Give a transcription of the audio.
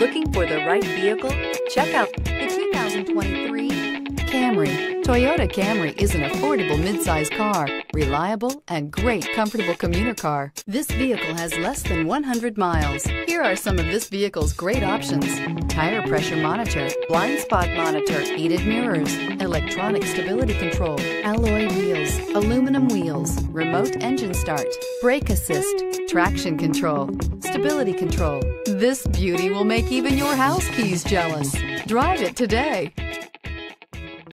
Looking for the right vehicle? Check out the 2023 Camry. Toyota Camry is an affordable midsize car, reliable and great comfortable commuter car. This vehicle has less than 100 miles. Here are some of this vehicle's great options: tire pressure monitor, blind spot monitor, heated mirrors, electronic stability control, alloy wheels, aluminum wheels, remote engine start, brake assist, traction control, stability control. This beauty will make even your house keys jealous. Drive it today.